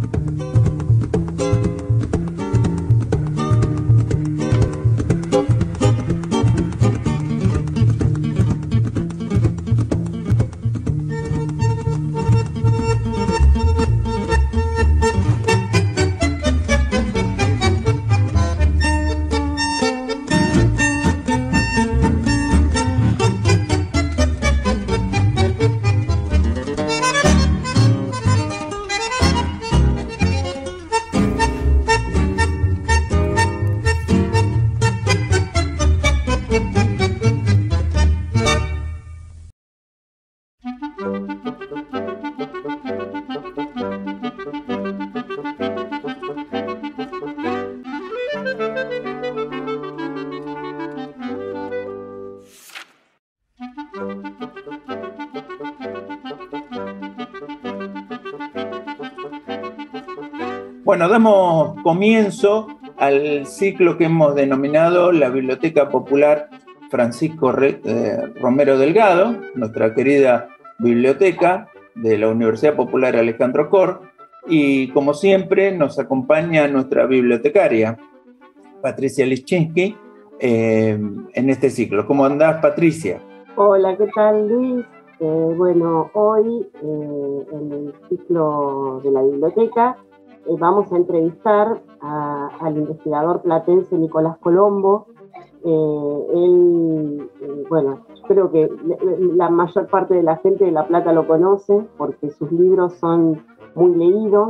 Bueno, damos comienzo al ciclo que hemos denominado la Biblioteca Popular Francisco Romero Delgado, nuestra querida biblioteca de la Universidad Popular Alejandro Korn, y como siempre nos acompaña nuestra bibliotecaria, Patricia Lischinski, en este ciclo. ¿Cómo andás, Patricia? Hola, ¿qué tal, Luis? Bueno, hoy en el ciclo de la biblioteca vamos a entrevistar al investigador platense Nicolás Colombo. Él, bueno, creo que la mayor parte de la gente de La Plata lo conoce porque sus libros son muy leídos.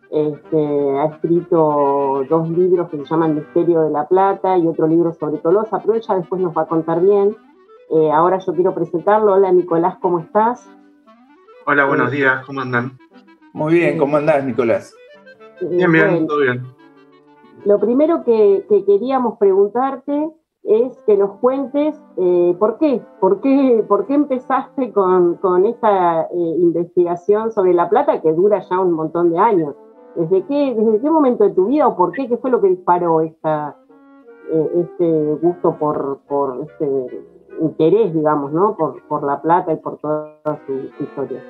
Ha escrito 2 libros que se llaman Misterio de La Plata y otro libro sobre Tolosa, pero ella después nos va a contar bien. Ahora yo quiero presentarlo. Hola, Nicolás, ¿cómo estás? Hola, buenos días, ¿cómo andan? Muy bien, ¿cómo andás, Nicolás? Bien, Bueno, todo bien. Lo primero que queríamos preguntarte es que nos cuentes por qué empezaste con esta investigación sobre La Plata que dura ya un montón de años. ¿Desde qué momento de tu vida o por qué fue lo que disparó este gusto por este interés, digamos, ¿no? por La Plata y por toda su historia?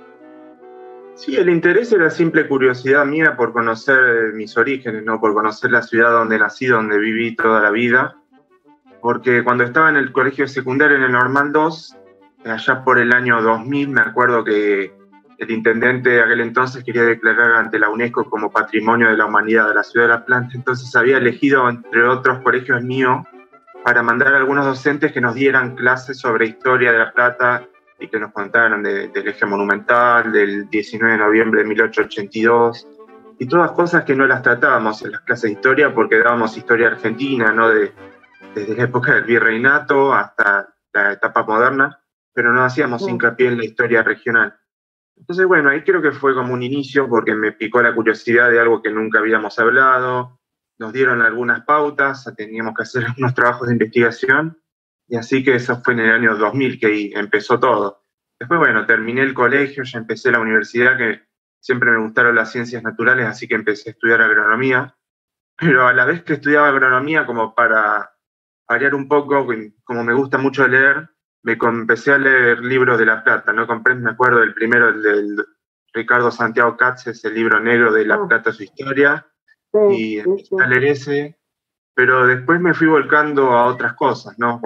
Sí, el interés era simple curiosidad mía por conocer mis orígenes, ¿no? Por conocer la ciudad donde nací, donde viví toda la vida. Porque cuando estaba en el colegio secundario en el Normal 2, allá por el año 2000, me acuerdo que el intendente de aquel entonces quería declarar ante la UNESCO como Patrimonio de la Humanidad de la ciudad de La Plata. Entonces había elegido, entre otros colegios míos, para mandar a algunos docentes que nos dieran clases sobre historia de La Plata y que nos contaran del eje monumental, del 19 de noviembre de 1882, y todas cosas que no las tratábamos en las clases de historia porque dábamos historia argentina, ¿no? Desde la época del virreinato hasta la etapa moderna, pero no hacíamos hincapié en la historia regional. Entonces, bueno, ahí creo que fue como un inicio porque me picó la curiosidad de algo que nunca habíamos hablado, nos dieron algunas pautas, teníamos que hacer unos trabajos de investigación, y así que eso fue en el año 2000 que ahí empezó todo. Después, bueno, terminé el colegio, ya empecé la universidad, que siempre me gustaron las ciencias naturales, así que empecé a estudiar agronomía, pero a la vez que estudiaba agronomía, como para variar un poco, como me gusta mucho leer, empecé a leer libros de La Plata, ¿no? Me acuerdo del primero, el del Ricardo Santiago Katz, el libro negro de La Plata, su historia, y empecé a leer ese, pero después me fui volcando a otras cosas, ¿no?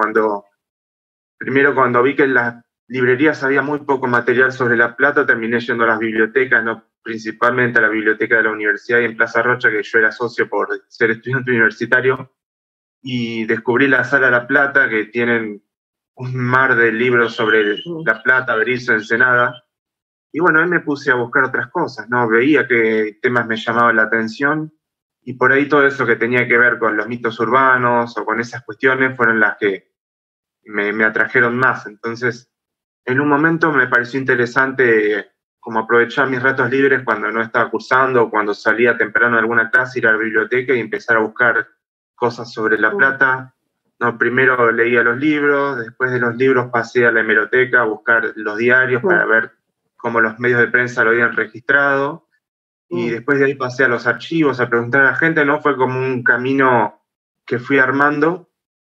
Primero cuando vi que en las librerías había muy poco material sobre La Plata, terminé yendo a las bibliotecas, ¿no? Principalmente a la biblioteca de la universidad y en Plaza Rocha, que yo era socio por ser estudiante universitario, y descubrí la Sala La Plata, que tienen un mar de libros sobre La Plata, Berisso, Ensenada, y bueno, ahí me puse a buscar otras cosas, ¿no? Veía que temas me llamaban la atención, y por ahí todo eso que tenía que ver con los mitos urbanos o con esas cuestiones fueron las que me atrajeron más. Entonces, en un momento me pareció interesante como aprovechar mis ratos libres cuando no estaba cursando o cuando salía temprano de alguna clase, ir a la biblioteca y empezar a buscar cosas sobre La Plata. No, primero leía los libros, después de los libros pasé a la hemeroteca a buscar los diarios para ver cómo los medios de prensa lo habían registrado, y después de ahí pasé a los archivos a preguntar a la gente, ¿no? Fue como un camino que fui armando,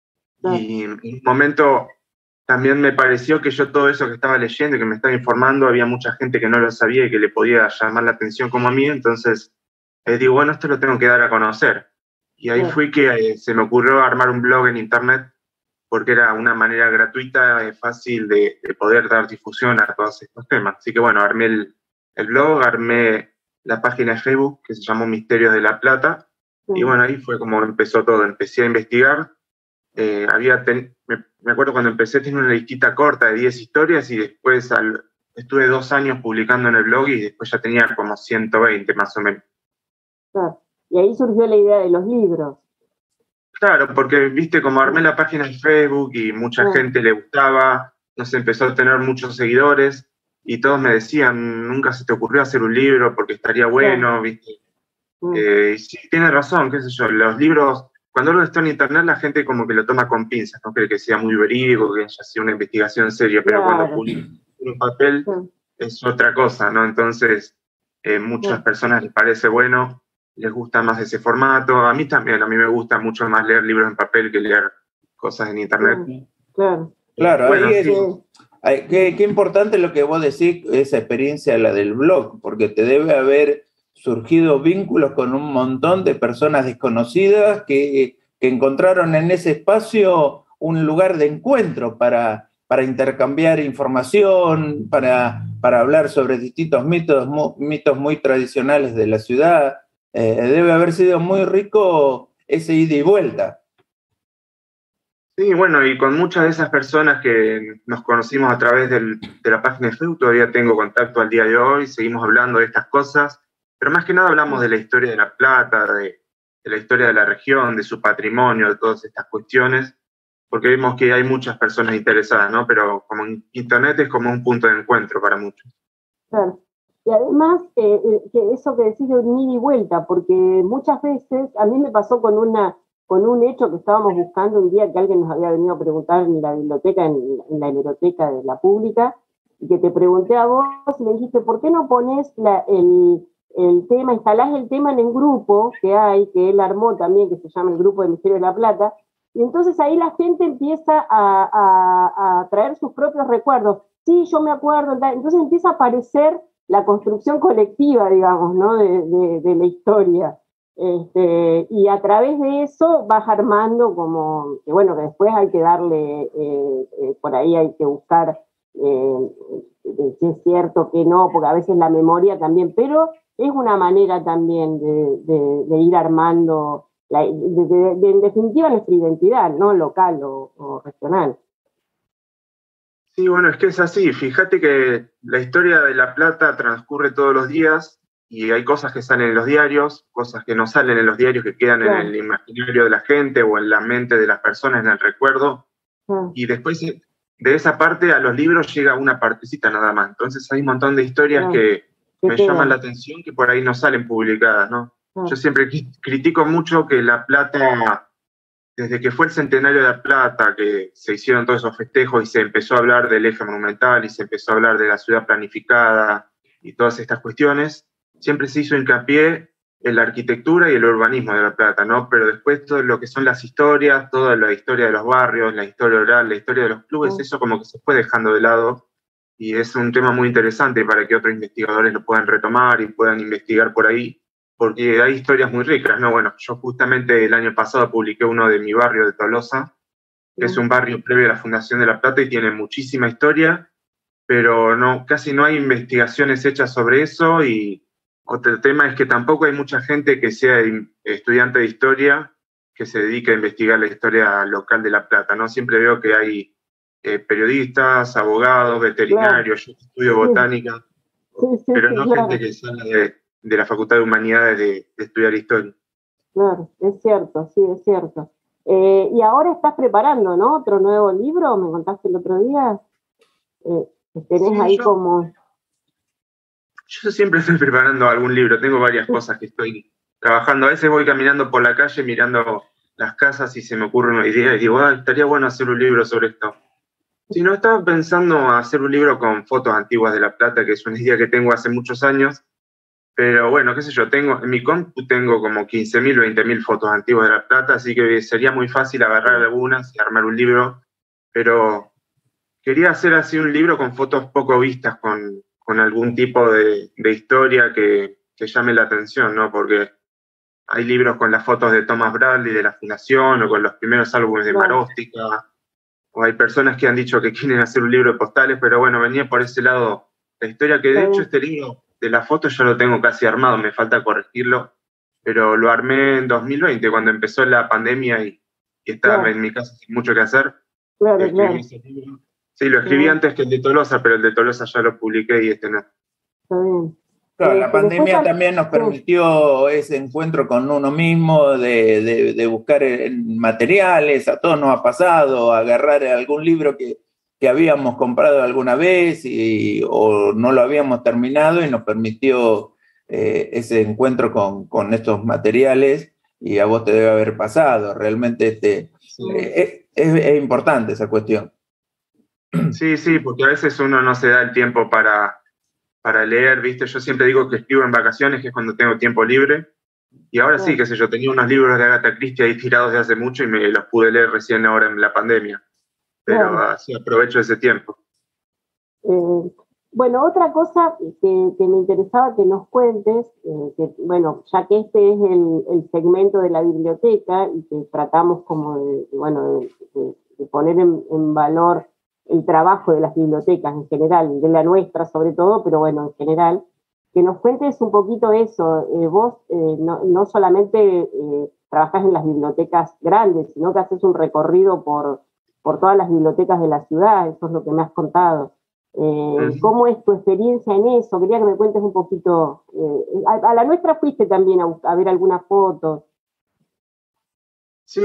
y en un momento también me pareció que yo todo eso que estaba leyendo y que me estaba informando, había mucha gente que no lo sabía y que le podía llamar la atención como a mí, entonces digo, bueno, esto lo tengo que dar a conocer. Y ahí fue que se me ocurrió armar un blog en internet, porque era una manera gratuita, fácil de poder dar difusión a todos estos temas. Así que bueno, armé el blog, armé la página de Facebook que se llamó Misterios de la Plata, y bueno, ahí fue como empezó todo. Empecé a investigar. Me acuerdo cuando empecé tenía una listita corta de 10 historias y después estuve 2 años publicando en el blog y después ya tenía como 120 más o menos. Claro. Y ahí surgió la idea de los libros. Claro, porque viste, como armé la página de Facebook y mucha gente le gustaba, no sé, empezó a tener muchos seguidores y todos me decían, nunca se te ocurrió hacer un libro porque estaría bueno, viste. Y sí, tiene razón, qué sé yo, los libros, cuando algo está en internet la gente como que lo toma con pinzas, no cree que sea muy verídico, que haya sido una investigación seria, pero cuando publica en papel es otra cosa, ¿no? Entonces, muchas personas les parece bueno, les gusta más ese formato. A mí también, a mí me gusta mucho más leer libros en papel que leer cosas en internet. Claro, bueno, ahí qué importante lo que vos decís, esa experiencia, la del blog, porque te debe haber surgido vínculos con un montón de personas desconocidas que encontraron en ese espacio un lugar de encuentro para intercambiar información, para hablar sobre distintos mitos muy tradicionales de la ciudad. Debe haber sido muy rico ese ida y vuelta. Sí, bueno, y con muchas de esas personas que nos conocimos a través de la página de Facebook, todavía tengo contacto al día de hoy, seguimos hablando de estas cosas, pero más que nada hablamos de la historia de La Plata, de la historia de la región, de su patrimonio, de todas estas cuestiones, porque vemos que hay muchas personas interesadas, ¿no? Pero como Internet es como un punto de encuentro para muchos. Claro. Y además, que eso que decís de un ida y vuelta, porque muchas veces, a mí me pasó con un hecho que estábamos buscando un día que alguien nos había venido a preguntar en la biblioteca, en la hemeroteca de la pública, y que te pregunté a vos y me dijiste, ¿por qué no pones el tema, instalás el tema en el grupo que hay, que él armó también, que se llama el Grupo de Misterios de la Plata, y entonces ahí la gente empieza a traer sus propios recuerdos. Sí, yo me acuerdo, entonces empieza a aparecer la construcción colectiva, digamos, ¿no? de la historia. Y a través de eso vas armando como, que bueno, que después hay que darle, por ahí hay que buscar si es cierto que no, porque a veces la memoria también, pero es una manera también de ir armando, en definitiva, nuestra identidad, ¿no? Local o regional. Sí, bueno, es que es así. Fíjate que la historia de La Plata transcurre todos los días y hay cosas que salen en los diarios, cosas que no salen en los diarios, que quedan en el imaginario de la gente o en la mente de las personas, en el recuerdo. Y después de esa parte a los libros llega una partecita nada más. Entonces hay un montón de historias que me llaman la atención que por ahí no salen publicadas, ¿no? Yo siempre critico mucho que La Plata, desde que fue el centenario de La Plata, que se hicieron todos esos festejos y se empezó a hablar del eje monumental y se empezó a hablar de la ciudad planificada y todas estas cuestiones, siempre se hizo hincapié en la arquitectura y el urbanismo de La Plata, ¿no? Pero después todo lo que son las historias, toda la historia de los barrios, la historia oral, la historia de los clubes, eso como que se fue dejando de lado y es un tema muy interesante para que otros investigadores lo puedan retomar y puedan investigar por ahí, porque hay historias muy ricas, ¿no? Bueno, yo justamente el año pasado publiqué uno de mi barrio de Tolosa, que es un barrio previo a la fundación de La Plata y tiene muchísima historia, pero casi no hay investigaciones hechas sobre eso y otro tema es que tampoco hay mucha gente que sea estudiante de historia que se dedique a investigar la historia local de La Plata, ¿no? Siempre veo que hay periodistas, abogados, veterinarios, yo estudio botánica, pero no gente que sale de la Facultad de Humanidades de estudiar historia. Claro, es cierto, sí, es cierto. Y ahora estás preparando, ¿no? Otro nuevo libro, me contaste el otro día. Tenés ahí como... Yo siempre estoy preparando algún libro, tengo varias cosas que estoy trabajando. A veces voy caminando por la calle mirando las casas y se me ocurre una idea y digo, estaría bueno hacer un libro sobre esto. Si no, estaba pensando hacer un libro con fotos antiguas de La Plata, que es una idea que tengo hace muchos años, pero bueno, qué sé yo, en mi compu tengo como 15.000, 20.000 fotos antiguas de La Plata, así que sería muy fácil agarrar algunas y armar un libro, pero quería hacer así un libro con fotos poco vistas, con algún tipo de historia que llame la atención, ¿no? Porque hay libros con las fotos de Thomas Bradley de la Fundación o con los primeros álbumes de Maróstica, o hay personas que han dicho que quieren hacer un libro de postales, pero bueno, venía por ese lado la historia, que de hecho este libro de las fotos ya lo tengo casi armado, me falta corregirlo, pero lo armé en 2020, cuando empezó la pandemia y estaba en mi casa sin mucho que hacer. Ese libro. Sí, lo escribí antes que el de Tolosa, pero el de Tolosa ya lo publiqué y este no. Está bien. Claro, la pandemia también nos permitió ese encuentro con uno mismo, de buscar materiales, a todos nos ha pasado, agarrar algún libro que habíamos comprado alguna vez o no lo habíamos terminado y nos permitió ese encuentro con estos materiales, y a vos te debe haber pasado, realmente es importante esa cuestión. Sí, porque a veces uno no se da el tiempo para leer, ¿viste? Yo siempre digo que escribo en vacaciones, que es cuando tengo tiempo libre, y ahora sí, qué sé yo, tenía unos libros de Agatha Christie ahí tirados de hace mucho y me los pude leer recién ahora en la pandemia, pero así aprovecho ese tiempo. Bueno, otra cosa que me interesaba que nos cuentes, que bueno, ya que este es el segmento de la biblioteca y que tratamos como de poner en valor el trabajo de las bibliotecas en general, de la nuestra sobre todo, pero bueno, en general, que nos cuentes un poquito eso. Vos no solamente trabajás en las bibliotecas grandes, sino que haces un recorrido por todas las bibliotecas de la ciudad, eso es lo que me has contado. ¿Cómo es tu experiencia en eso? Quería que me cuentes un poquito. A la nuestra fuiste también a ver algunas fotos. Sí,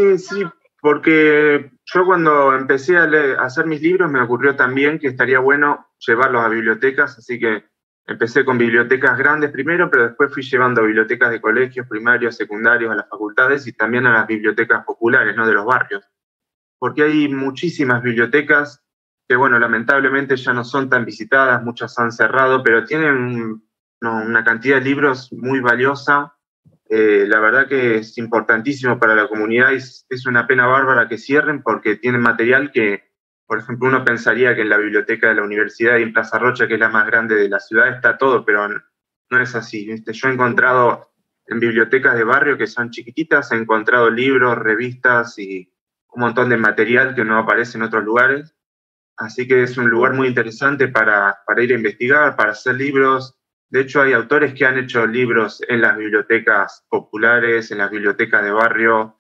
porque yo cuando empecé a hacer mis libros me ocurrió también que estaría bueno llevarlos a bibliotecas, así que empecé con bibliotecas grandes primero, pero después fui llevando a bibliotecas de colegios primarios, secundarios, a las facultades y también a las bibliotecas populares, ¿no? De los barrios. Porque hay muchísimas bibliotecas que, bueno, lamentablemente ya no son tan visitadas, muchas han cerrado, pero tienen una cantidad de libros muy valiosa. La verdad que es importantísimo para la comunidad y es una pena bárbara que cierren porque tienen material que, por ejemplo, uno pensaría que en la biblioteca de la universidad y en Plaza Rocha, que es la más grande de la ciudad, está todo, pero no es así, ¿viste? Yo he encontrado en bibliotecas de barrio que son chiquititas, he encontrado libros, revistas y un montón de material que no aparece en otros lugares. Así que es un lugar muy interesante para ir a investigar, para hacer libros. De hecho, hay autores que han hecho libros en las bibliotecas populares, en las bibliotecas de barrio.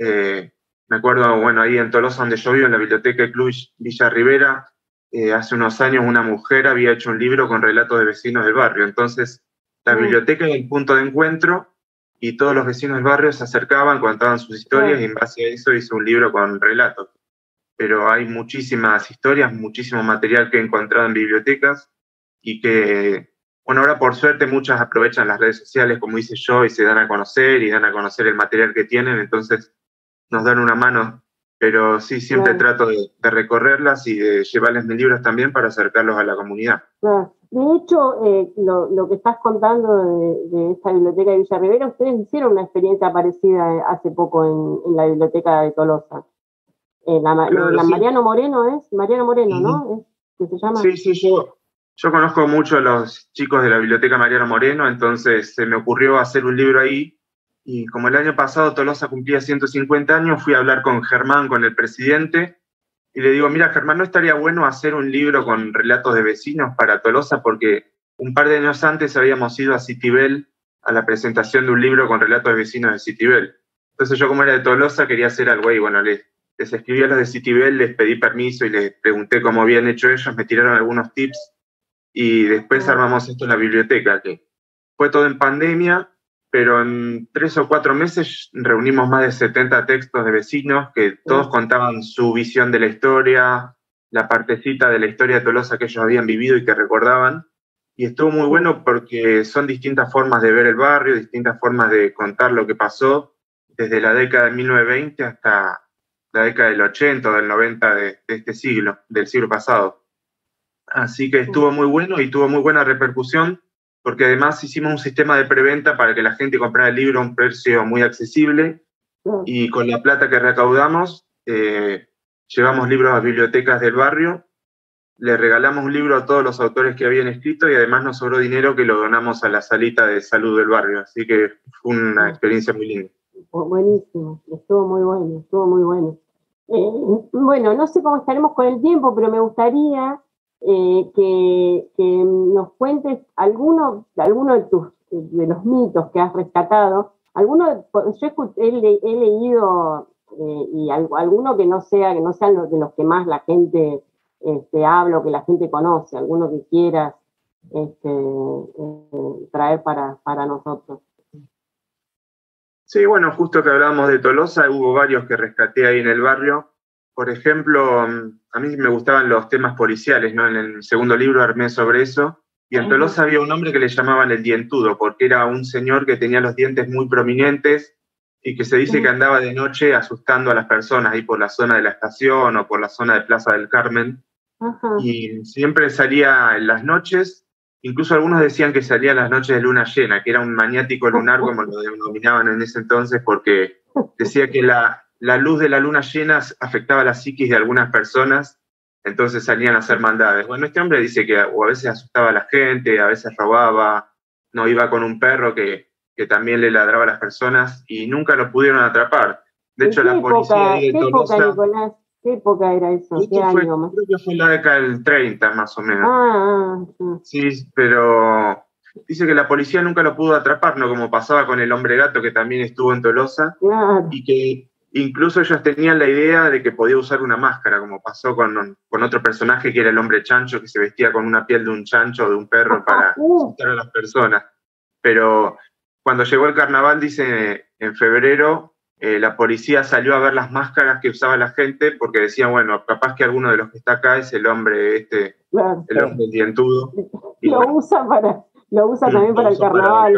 Me acuerdo, bueno, ahí en Tolosa, donde yo vivo, en la biblioteca de Club Villa Rivera, hace unos años una mujer había hecho un libro con relatos de vecinos del barrio. Entonces, la biblioteca era el punto de encuentro y todos los vecinos del barrio se acercaban, contaban sus historias y en base a eso hizo un libro con relatos. Pero hay muchísimas historias, muchísimo material que he encontrado en bibliotecas y que, bueno, ahora por suerte muchas aprovechan las redes sociales, como hice yo, y se dan a conocer y dan a conocer el material que tienen, entonces nos dan una mano. Pero sí, siempre trato de recorrerlas y de llevarles mis libros también para acercarlos a la comunidad. De hecho, lo que estás contando de esta biblioteca de Villa Rivera, ustedes hicieron una experiencia parecida hace poco en la biblioteca de Tolosa. La Mariano Moreno es, Mariano Moreno, ¿no? ¿Qué se llama? Sí, yo conozco mucho a los chicos de la biblioteca Mariano Moreno, entonces se me ocurrió hacer un libro ahí, y como el año pasado Tolosa cumplía 150 años, fui a hablar con Germán, con el presidente, y le digo, mira Germán, ¿no estaría bueno hacer un libro con relatos de vecinos para Tolosa? Porque un par de años antes habíamos ido a Citibel a la presentación de un libro con relatos de vecinos de Citibel. Entonces yo, como era de Tolosa, quería hacer algo ahí. Bueno, les escribí a los de Citibel, les pedí permiso y les pregunté cómo habían hecho ellos, me tiraron algunos tips y después armamos esto en la biblioteca, que fue todo en pandemia, pero en 3 o 4 meses reunimos más de 70 textos de vecinos que todos contaban su visión de la historia, la partecita de la historia de Tolosa que ellos habían vivido y que recordaban. Y estuvo muy bueno porque son distintas formas de ver el barrio, distintas formas de contar lo que pasó desde la década de 1920 hasta la década del 80 o del 90 de este siglo, del siglo pasado. Así que estuvo muy bueno y tuvo muy buena repercusión, porque además hicimos un sistema de preventa para que la gente comprara el libro a un precio muy accesible, y con la plata que recaudamos llevamos libros a bibliotecas del barrio. le regalamos un libro a todos los autores que habían escrito y además nos sobró dinero que lo donamos a la salita de salud del barrio. Así que fue una experiencia muy linda. Buenísimo, estuvo muy bueno, estuvo muy bueno. Bueno, no sé cómo estaremos con el tiempo, pero me gustaría que nos cuentes alguno de los mitos que has rescatado. Yo he leído y alguno que no sean de los que más la gente habla o que la gente conoce, alguno que quieras traer para nosotros. Sí, bueno, justo que hablábamos de Tolosa, hubo varios que rescaté ahí en el barrio. Por ejemplo, a mí me gustaban los temas policiales, ¿no? En el segundo libro armé sobre eso. Y en Tolosa había un hombre que le llamaban el dientudo, porque era un señor que tenía los dientes muy prominentes y que se dice que andaba de noche asustando a las personas ahí por la zona de la estación o por la zona de Plaza del Carmen. Ajá. Y siempre salía en las noches. Incluso algunos decían que salía en las noches de luna llena, que era un maniático lunar, como lo denominaban en ese entonces, porque decía que la luz de la luna llena afectaba la psiquis de algunas personas, entonces salían a hacer maldades. Bueno, este hombre dice que o a veces asustaba a la gente, a veces robaba, no iba con un perro que también le ladraba a las personas y nunca lo pudieron atrapar. De hecho, la policía de Tolosa... Nicolás? ¿Qué época era eso? ¿Qué año más? Creo que fue en la década del 30, más o menos. Sí, pero dice que la policía nunca lo pudo atrapar, ¿no? Como pasaba con el hombre gato, que también estuvo en Tolosa. Claro. Y que incluso ellos tenían la idea de que podía usar una máscara, como pasó con otro personaje que era el hombre chancho, que se vestía con una piel de un chancho o de un perro para asustar a las personas. Pero cuando llegó el carnaval, dice, en febrero... la policía salió a ver las máscaras que usaba la gente porque decían, bueno, capaz que alguno de los que está acá es el hombre claro, el hombre dientudo. Y lo usa también para el carnaval.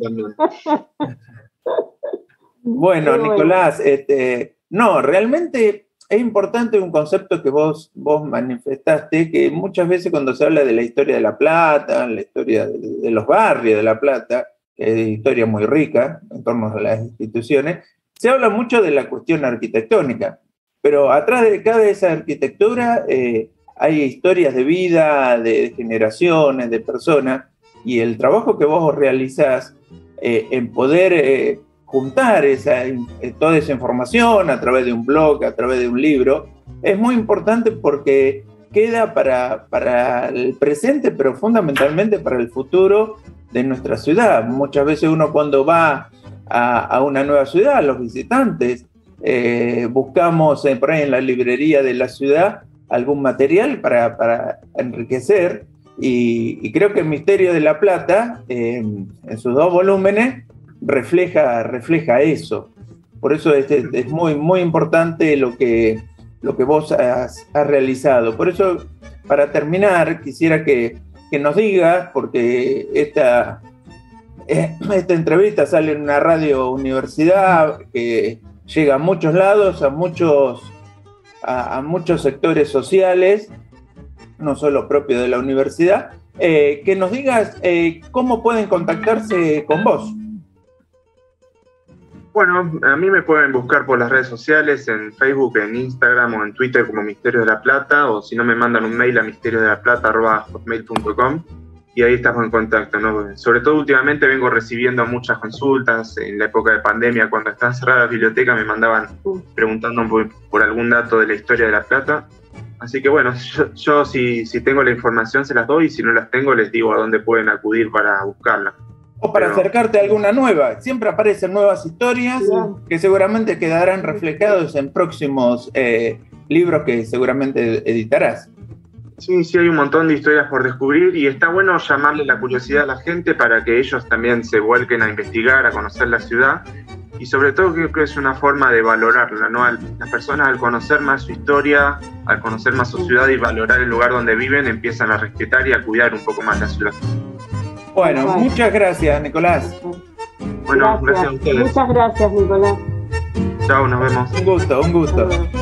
Bueno, Nicolás, no, realmente es importante un concepto que vos manifestaste, que muchas veces cuando se habla de la historia de La Plata, la historia de los barrios de La Plata, que es historia muy rica en torno a las instituciones, se habla mucho de la cuestión arquitectónica, pero atrás de cada esa arquitectura hay historias de vida, de generaciones, de personas, y el trabajo que vos realizás en poder juntar toda esa información a través de un blog, a través de un libro, es muy importante porque queda para el presente, pero fundamentalmente para el futuro de nuestra ciudad. Muchas veces uno cuando va a una nueva ciudad, los visitantes, buscamos por ahí en la librería de la ciudad algún material para enriquecer y creo que el Misterio de La Plata en sus 2 volúmenes refleja eso. Por eso es muy, muy importante lo que vos has realizado. Por eso, para terminar, quisiera que nos digas, porque esta entrevista sale en una radio universidad que llega a muchos lados, a muchos sectores sociales, no solo propios de la universidad, que nos digas cómo pueden contactarse con vos. Bueno, a mí me pueden buscar por las redes sociales, en Facebook, en Instagram o en Twitter como Misterios de La Plata, o si no me mandan un mail a misteriosdelaplata@hotmail.com y ahí estamos en contacto, ¿no? Sobre todo últimamente vengo recibiendo muchas consultas. En la época de pandemia, cuando estaban cerradas las bibliotecas, me mandaban preguntando por algún dato de la historia de La Plata. Así que bueno, yo si tengo la información se las doy, y si no las tengo les digo a dónde pueden acudir para buscarla. O para acercarte a alguna nueva. Siempre aparecen nuevas historias que seguramente quedarán reflejados en próximos libros que seguramente editarás. Sí, hay un montón de historias por descubrir y está bueno llamarle la curiosidad a la gente para que ellos también se vuelquen a investigar, a conocer la ciudad y sobre todo creo que es una forma de valorarla, ¿no? Las personas al conocer más su historia, al conocer más su ciudad y valorar el lugar donde viven, empiezan a respetar y a cuidar un poco más la ciudad. Bueno, muchas gracias, Nicolás. Bueno, gracias a ustedes. Muchas gracias, Nicolás. Chao, nos vemos. Un gusto.